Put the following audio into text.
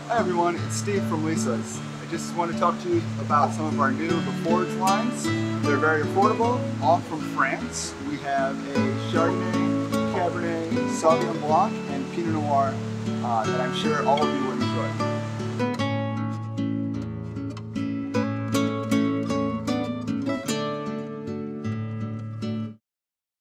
Hi everyone, it's Steve from Lisa's. I just want to talk to you about some of our new LaForge wines. They're very affordable, all from France. We have a Chardonnay, Cabernet, Sauvignon Blanc, and Pinot Noir that I'm sure all of you would